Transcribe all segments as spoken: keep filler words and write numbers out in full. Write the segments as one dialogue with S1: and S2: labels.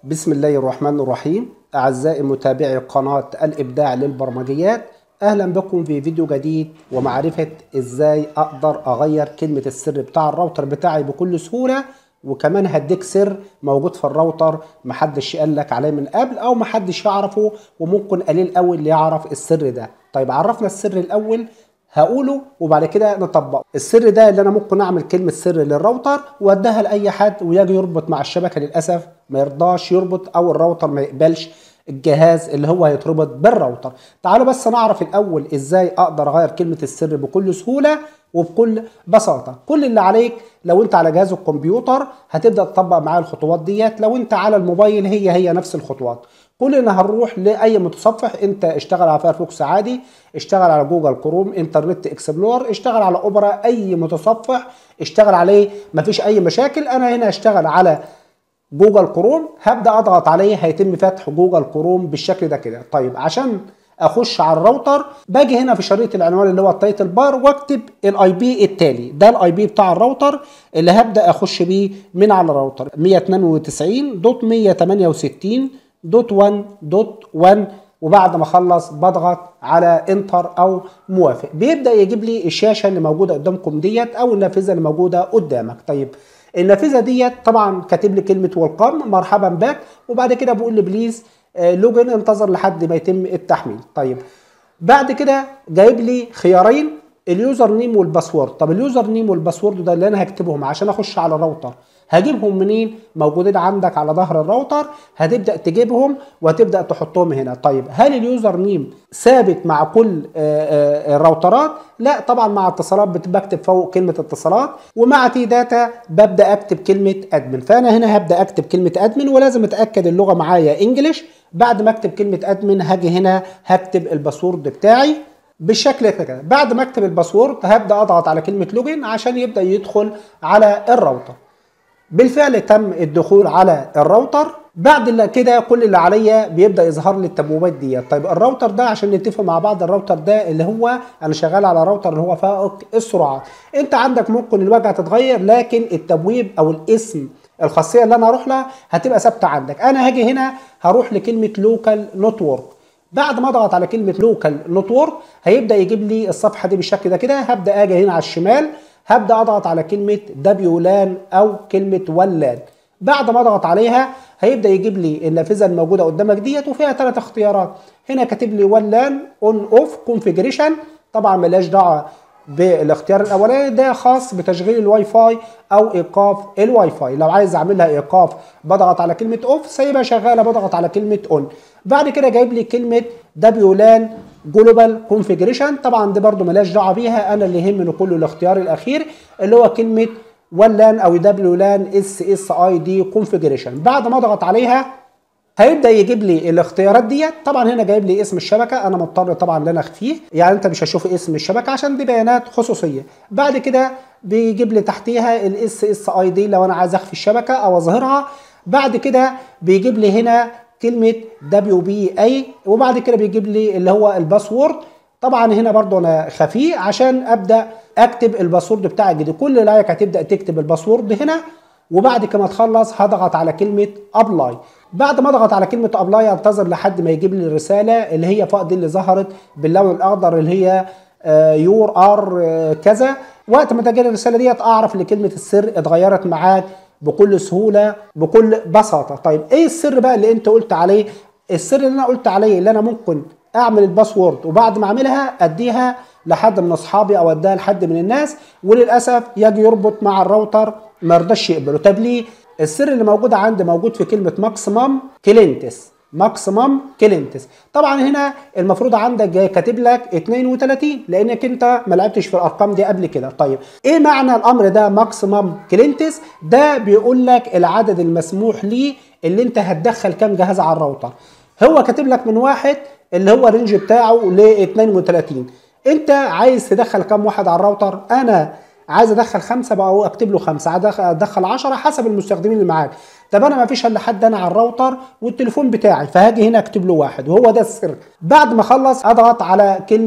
S1: بسم الله الرحمن الرحيم. أعزائي متابعي قناة الإبداع للبرمجيات، أهلا بكم في فيديو جديد ومعرفة إزاي أقدر أغير كلمة السر بتاع الراوتر بتاعي بكل سهولة. وكمان هديك سر موجود في الراوتر محدش قال لك عليه من قبل أو محدش يعرفه، وممكن قليل قوي اللي يعرف السر ده. طيب عرفنا السر الأول هقوله وبعد كده نطبقه. السر ده اللي انا ممكن اعمل كلمه سر للراوتر واديها لاي حد ويجي يربط مع الشبكه، للاسف ما يرضاش يربط او الراوتر ما يقبلش الجهاز اللي هو هيتربط بالراوتر. تعالوا بس نعرف الاول ازاي اقدر اغير كلمه السر بكل سهوله وبكل بساطه. كل اللي عليك لو انت على جهاز الكمبيوتر هتبدا تطبق معايا الخطوات ديت، لو انت على الموبايل هي هي نفس الخطوات. كلنا هنروح لاي متصفح، انت اشتغل على فايرفوكس عادي، اشتغل على جوجل كروم، انترنت اكسبلور، اشتغل على اوبرا، اي متصفح اشتغل عليه مفيش اي مشاكل. انا هنا اشتغل على جوجل كروم، هبدا اضغط عليه هيتم فتح جوجل كروم بالشكل ده كده. طيب عشان اخش على الراوتر باجي هنا في شريط العنوان اللي هو التايتل بار واكتب الاي بي التالي، ده الاي بي بتاع الراوتر اللي هبدا اخش بيه من على الراوتر مية اتنين وتسعين دوت مية تمانية وستين دوت واحد دوت واحد. وبعد ما اخلص بضغط على انتر او موافق، بيبدا يجيب لي الشاشه اللي موجوده قدامكم ديت او النافذه اللي موجوده قدامك. طيب النافذه ديت طبعا كاتب لي كلمه ويلكم مرحبا بك، وبعد كده بقول لي بليز لوجن انتظر لحد ما يتم التحميل. طيب بعد كده جايب لي خيارين، اليوزر نيم والباسورد. طب اليوزر نيم والباسورد ده اللي انا هكتبهم عشان اخش على الراوتر، هجيبهم منين؟ موجودين عندك على ظهر الراوتر، هتبدا تجيبهم وهتبدا تحطهم هنا. طيب هل اليوزر نيم ثابت مع كل الراوترات؟ لا طبعا، مع اتصالات بكتب فوق كلمه اتصالات، ومع تي داتا ببدا اكتب كلمه ادمن. فانا هنا هبدا اكتب كلمه ادمن، ولازم اتاكد اللغه معايا انجلش. بعد ما اكتب كلمه ادمن هاجي هنا هكتب الباسورد بتاعي بالشكل كده. بعد ما اكتب الباسورد هبدا اضغط على كلمه لوجن عشان يبدا يدخل على الراوتر. بالفعل تم الدخول على الراوتر. بعد كده كل اللي عليا بيبدا يظهر لي التبويبات دي. طيب الراوتر ده عشان نتفق مع بعض، الراوتر ده اللي هو انا شغال على راوتر اللي هو فائق السرعات. انت عندك ممكن الواجهه تتغير لكن التبويب او الاسم الخاصيه اللي انا هروح لها هتبقى ثابته عندك. انا هاجي هنا هروح لكلمه لوكال نتورك. بعد ما اضغط على كلمه لوكال نتورك هيبدا يجيب لي الصفحه دي بالشكل ده كده. هبدا اجي هنا على الشمال هبدا اضغط على كلمه دبليو لان او كلمه ولان. بعد ما اضغط عليها هيبدا يجيب لي النافذه الموجوده قدامك ديت وفيها ثلاث اختيارات. هنا كاتب لي ولان اون اوف كونفيجريشن، طبعا ملهاش دعوه بالاختيار الاولاني، ده خاص بتشغيل الواي فاي او ايقاف الواي فاي. لو عايز اعملها ايقاف بضغط على كلمه اوف، سايبها شغاله بضغط على كلمه اون. بعد كده جايب لي كلمه دبليو لان جلوبال كونفيجريشن، طبعا دي برده مالهاش دعوه بيها، انا اللي يهمني كله الاختيار الاخير اللي هو كلمه ولان او دبليو لان اس اس اي دي كونفيجريشن. بعد ما اضغط عليها هيبدا يجيب لي الاختيارات ديت. طبعا هنا جايب لي اسم الشبكه، انا مضطر طبعا ان انا اخفيه، يعني انت مش هتشوف اسم الشبكه عشان دي بيانات خصوصيه. بعد كده بيجيب لي تحتيها الاس اس اي دي لو انا عايز اخفي الشبكه او اظهرها. بعد كده بيجيب لي هنا كلمه دبليو بي اي، وبعد كده بيجيب لي اللي هو الباسورد. طبعا هنا برضو انا خفيه عشان ابدا اكتب الباسورد بتاعي الجديد. كل اللي عليك هتبدا تكتب الباسورد هنا، وبعد كما تخلص هضغط على كلمه ابلاي. بعد ما اضغط على كلمه ابلاي انتظر لحد ما يجيب لي الرساله اللي هي فوق دي اللي ظهرت باللون الاخضر اللي هي يور ار كذا. وقت ما تجي الرساله ديت اعرف ان كلمه السر اتغيرت معاك بكل سهوله بكل بساطه. طيب ايه السر بقى اللي انت قلت عليه؟ السر اللي انا قلت عليه اللي انا ممكن اعمل الباسورد وبعد ما اعملها اديها لحد من اصحابي او اديها لحد من الناس، وللاسف يجي يربط مع الراوتر ما يرضاش يقبله. طب ليه؟ السر اللي موجود عندي موجود في كلمه ماكسيمم كلينتس، ماكسيمم كلينتس. طبعا هنا المفروض عندك جاي كاتب لك اتنين وتلاتين لانك انت ما لعبتش في الارقام دي قبل كده. طيب ايه معنى الامر ده ماكسيمم كلينتس؟ ده بيقول لك العدد المسموح ليه اللي انت هتدخل كام جهاز على الراوتر. هو كاتب لك من واحد اللي هو الرينج بتاعه ل اتنين وتلاتين. انت عايز تدخل كام واحد على الراوتر؟ انا عايز ادخل خمسه بقى اكتب له خمسه، عايز ادخل عشرة حسب المستخدمين اللي معاك. طب انا ما فيش الا حد انا على الراوتر والتليفون بتاعي، فهاجي هنا اكتب له واحد وهو ده السر. بعد ما اخلص اضغط على كلمه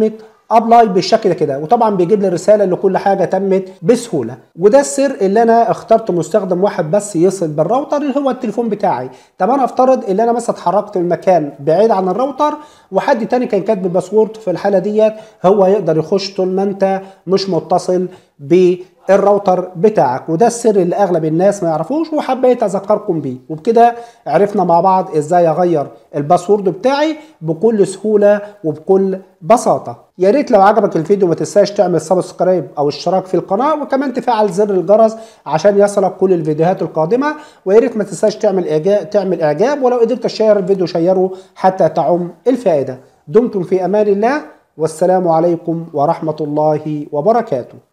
S1: ابلاي بالشكل كده، وطبعا بيجيب لي رساله ان كل حاجه تمت بسهوله. وده السر اللي انا اخترت مستخدم واحد بس يصل بالراوتر اللي هو التليفون بتاعي. طب انا افترض ان انا مثلا اتحركت من مكان بعيد عن الراوتر وحد تاني كان كاتب الباسورد، في الحاله ديت هو يقدر يخش طول ما انت مش متصل بالراوتر بتاعك. وده السر اللي اغلب الناس ما يعرفوش وحبيت اذكركم بيه. وبكده عرفنا مع بعض ازاي اغير الباسورد بتاعي بكل سهوله وبكل بساطه. يا ريت لو عجبك الفيديو ما تنساش تعمل سبسكرايب او اشتراك في القناه، وكمان تفعل زر الجرس عشان يصلك كل الفيديوهات القادمه. ويا ريت ما تنساش تعمل اعجاب تعمل اعجاب ولو قدرت تشير الفيديو شيره حتى تعم الفائده. دمتم في امان الله، والسلام عليكم ورحمه الله وبركاته.